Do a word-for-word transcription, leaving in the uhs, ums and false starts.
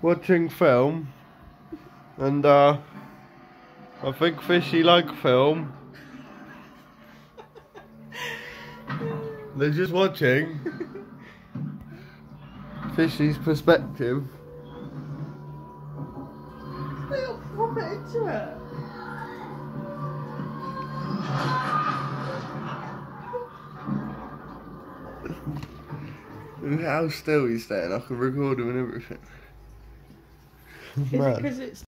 watching film, and uh, I think fishy like film. They're just watching fishy's perspective. They got proper into it. Look how still he's staying. I can record him and everything. Is it because it's